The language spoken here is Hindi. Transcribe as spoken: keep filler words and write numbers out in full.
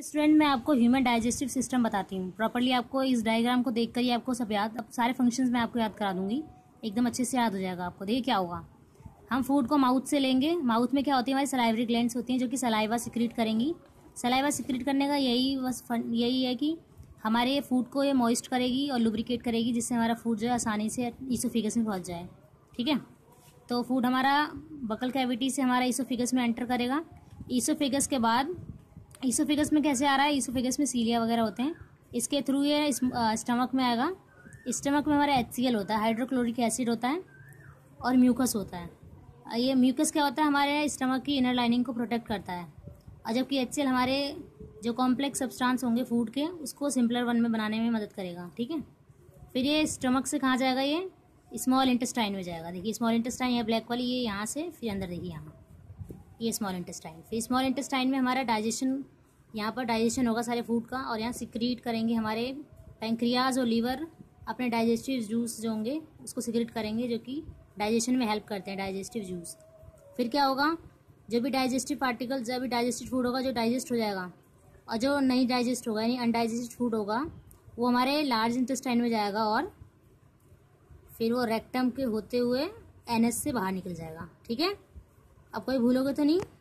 स्टूडेंट मैं आपको ह्यूमन डाइजेस्टिव सिस्टम बताती हूँ प्रॉपर्ली। आपको इस डायग्राम को देखकर ही आपको सब याद, अब सारे फंक्शंस मैं आपको याद करा दूंगी, एकदम अच्छे से याद हो जाएगा आपको। देखिए क्या होगा, हम फूड को माउथ से लेंगे। माउथ में क्या होती है, हमारी सलाइवरी ग्लैंड्स होती हैं जो कि सलाइवा सिक्रीट करेंगी। सलाइवा सिक्रीट करने का यही बस यही है कि हमारे फूड को ये मॉइस्ट करेगी और लुब्रिकेट करेगी, जिससे हमारा फूड जो है आसानी से ईसोफेगस में पहुँच जाए। ठीक है, तो फूड हमारा बकल कैविटी से हमारा ईसोफेगस में एंटर करेगा। ईसोफेगस के बाद ईसोफेगस में कैसे आ रहा है, ईसोफेगस में सीलिया वगैरह होते हैं, इसके थ्रू ये स्टमक में आएगा। स्टमक में हमारा एच सी एल होता है, हाइड्रोक्लोरिक एसिड होता है, और म्यूकस होता है। ये म्यूकस क्या होता है, हमारे स्टमक की इनर लाइनिंग को प्रोटेक्ट करता है, और जबकि एच सी एल हमारे जो कॉम्प्लेक्स सब्सटेंस होंगे फूड के, उसको सिंपलर वन में बनाने में मदद करेगा। ठीक है, फिर ये स्टमक से कहाँ जाएगा, ये स्मॉल इंटेस्टाइन में जाएगा। देखिए स्मॉल इंटेस्टाइन, ये ब्लैक वाली, ये यहाँ से फिर अंदर देखिए यहाँ ये स्मॉल इंटेस्टाइन। फिर स्मॉल इंटेस्टाइन में हमारा डाइजेशन, यहाँ पर डाइजेशन होगा सारे फूड का, और यहाँ सिक्रीट करेंगे हमारे पैंक्रियाज और लीवर अपने डाइजेस्टिव जूस जो होंगे उसको सिक्रीट करेंगे, जो कि डाइजेशन में हेल्प करते हैं, डाइजेस्टिव जूस। फिर क्या होगा, जो भी डाइजेस्टिव पार्टिकल, जो भी डाइजेस्टिव फूड होगा जो डाइजेस्ट हो जाएगा, और जो नहीं डाइजेस्ट होगा यानी अनडाइजेस्टेड फूड होगा, वो हमारे लार्ज इंटेस्टाइन में जाएगा, और फिर वो रेक्टम के होते हुए एनएस से बाहर निकल जाएगा। ठीक है, अब कोई भूलोगे तो नहीं।